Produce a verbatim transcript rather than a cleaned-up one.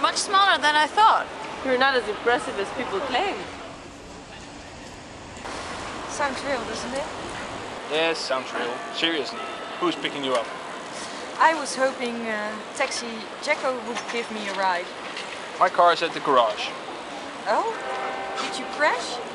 much smaller than I thought. You're not as impressive as people claim. Sounds real, doesn't it? Yes, sounds real. Seriously, who's picking you up? I was hoping uh, taxi Jacko would give me a ride. My car is at the garage. Oh? Did you crash?